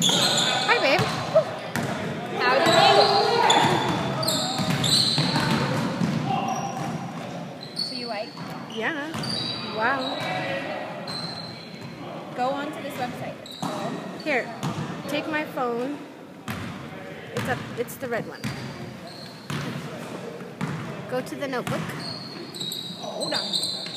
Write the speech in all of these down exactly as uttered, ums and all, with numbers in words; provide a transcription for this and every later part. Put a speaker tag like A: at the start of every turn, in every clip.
A: Hi, babe.
B: Howdy, babe. So you like?
A: Yeah. Wow.
B: Go on to this website. It's called.
A: Here, take my phone. It's up. It's the red one. Go to the notebook.
B: Hold on.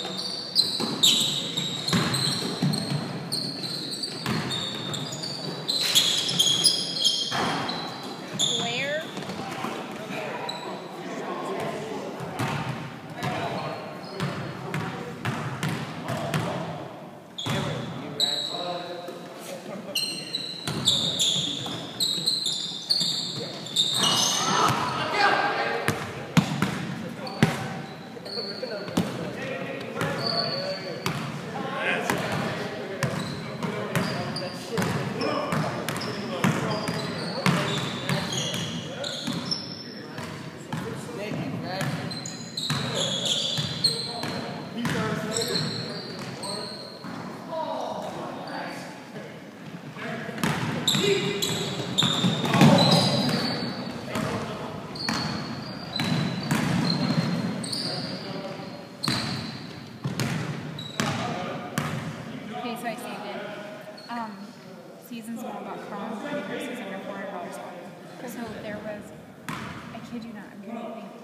B: Where? Okay, so I saved it. Um, seasonsmall dot com versus under four hundred dollars. So there was, I kid you not, I'm trying to think.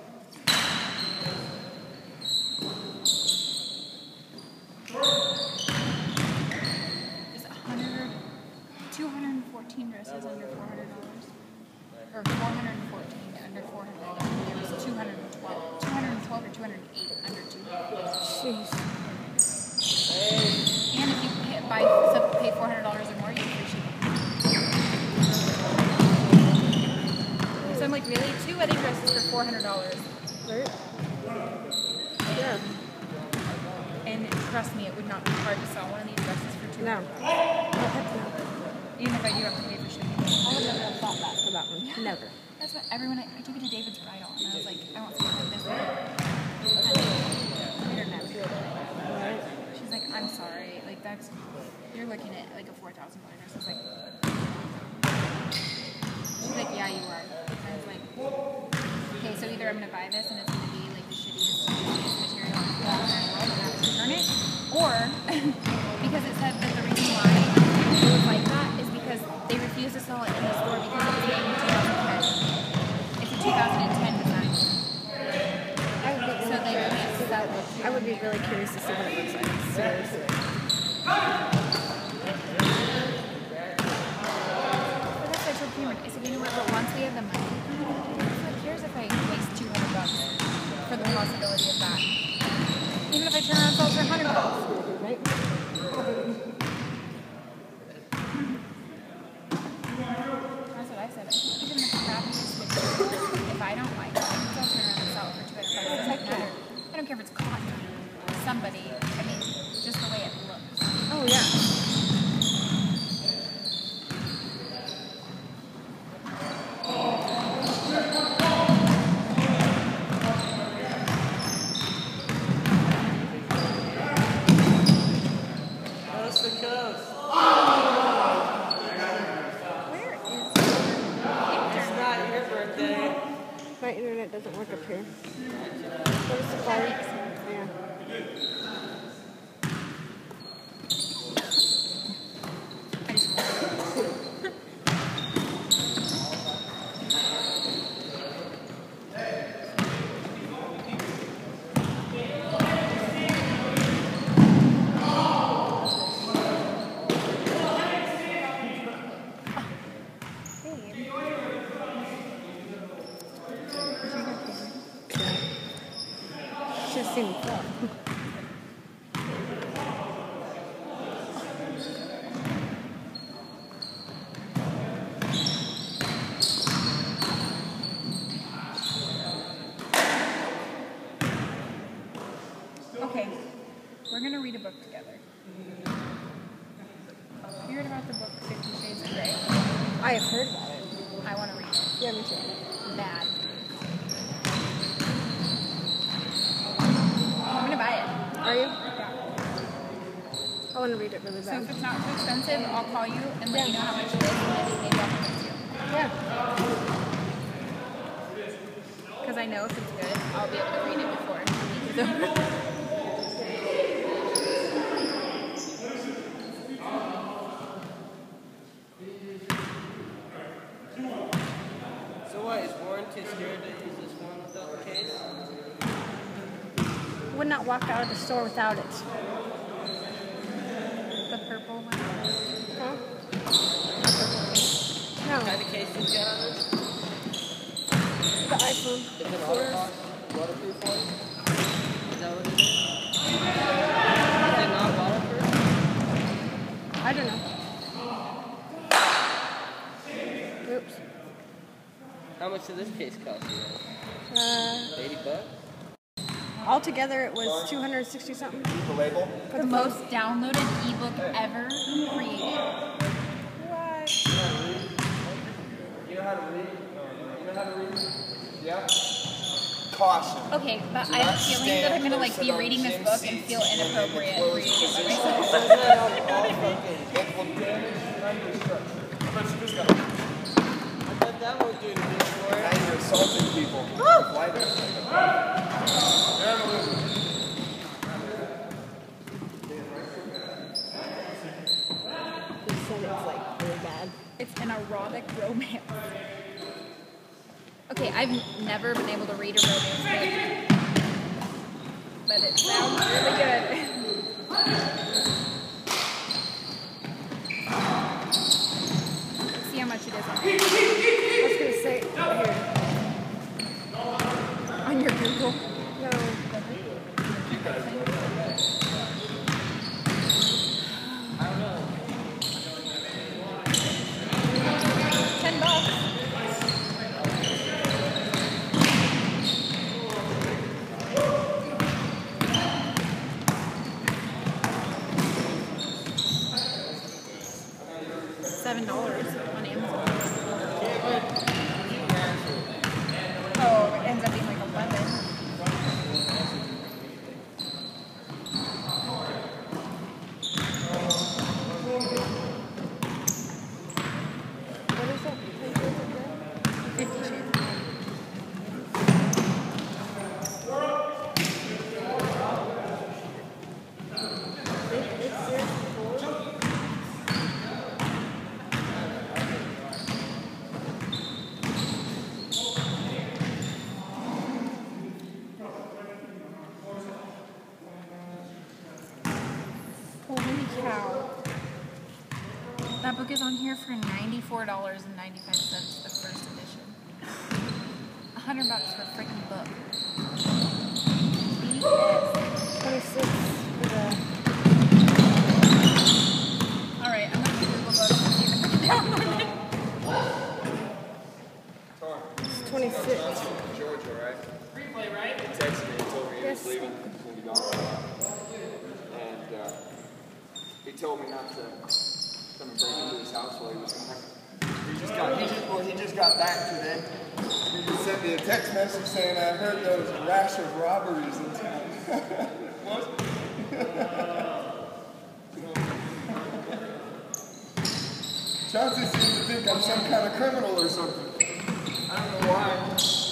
B: There's one hundred, two hundred fourteen dresses under four hundred dollars. Or four hundred fourteen under four hundred dollars. There was two hundred twelve, two hundred twelve or two hundred eight under two hundred dollars.
A: Jeez.
B: And if you pay, buy, so pay four hundred dollars or more, you get free shipping. So I'm like, really? Two wedding dresses for four hundred dollars.
A: Right? Yeah.
B: And trust me, it would not be hard to sell one of these dresses for two
A: No.
B: hundred dollars.
A: Oh, heck no.
B: Even if I do have to pay for shipping.
A: I would never have thought that for that one.
B: Yeah.
A: Never.
B: That's what everyone, I, I took it to David's bridal, and I was like, I want something like this. And we didn't have to.
A: Right?
B: She's like, I'm sorry. Like, that's, you're looking at like a four thousand dollars dress. I was like, she's like, yeah, you are. And I was like, okay, so either I'm going to buy this and it's going to be like the shittiest, shittiest material in the world and I have to return it, or because it said that the reason why it was like that is because they refuse to sell it in the store because it was made in two thousand ten. It's a two thousand ten design.
A: I would, be
B: So they can't sell it.
A: I would be really curious to see what it looks like. Seriously.
B: But that's what I told Cameron. I said, you know what, but once we have the money, who cares if I waste two hundred bucks for the possibility of that? Even if I turn around and sell it for one hundred bucks.
A: Right?
B: That's what I said. Even the crappiest material, if I don't like it, I can still turn around and sell it for two hundred bucks. It doesn't matter. I don't care if it's cotton. Somebody, I mean, just the way it looks.
A: Oh, yeah.
C: Coast to coast.
B: Where is
C: It's not your birthday.
A: My internet doesn't work up here. Go to Safari. Yeah.
B: I just
A: She's seen before.
B: Okay, we're gonna read a book together. Have you heard about the book Fifty Shades of Grey?
A: I have heard about it.
B: I want to read it.
A: Yeah, me too.
B: Bad. I'm gonna buy it.
A: Are you?
B: Yeah.
A: How want to read it really
B: So
A: bad.
B: if it's not too expensive, I'll call you and let you know how much it is, and maybe, maybe I'll convince you.
A: Yeah.
B: Because I know if it's good, I'll be able to read it before the week is over.
C: So what, is Warren too scared to use this one without the case?
A: Would not walk out of the store without it.
B: The purple one.
A: Huh?
C: What
A: No,
C: kind of case you got on this?
A: the iPhone.
C: Is it water, waterproof one? Is that what it is? Is it not waterproof?
A: I don't know. Oops.
C: How much did this case cost you?
A: Uh,
C: eighty bucks?
A: altogether, it was two hundred sixty something.
D: The label?
B: The most downloaded ebook ever created.
A: What?
D: You know how to read? You know how to read? Yeah? Caution.
B: Okay, but
D: Do
B: I have a
D: not
B: feeling that I'm gonna like
D: stand
B: be
D: or
B: reading this
D: sit on
B: book and
D: seats
B: feel
D: when in the
B: inappropriate
D: closed
B: reading it by
D: position.
B: myself.
D: It says that on all fucking- it will damage your structure. But you just gotta-
C: I thought that was doing this for
D: Now
C: it.
D: you're assaulting people. Why this?
A: He said it's like really bad.
B: It's an erotic romance. Okay, I've never been able to read a romance book, but it sounds really good. See how much it is on here.
A: I was gonna say right here.
B: On your Google.
A: No.
B: Ten bucks. Seven dollars on Amazon. Oh, it ends up being like eleven.
A: What is it?
B: Fifty Shades.
A: It, it's seriously
B: Holy cow. That book is on here for ninety-four dollars and ninety-five cents, the first edition. A hundred bucks for a freaking book. B S.
A: twenty-six for the.
B: Alright, I'm gonna Google books and see if I can download it.
A: It's twenty-six.
D: Georgia, right? Replay, right? He texted me and told me he
A: Yes.
D: was leaving. He's going to be gone for a while. And uh, he told me not to come and break into his house while he was gone. He just got, he just, well, he just got back today. He just sent me a text message saying, I heard there was a rash of robberies in town. What? Chauncey seems to think I'm some kind of criminal or something. I don't know why.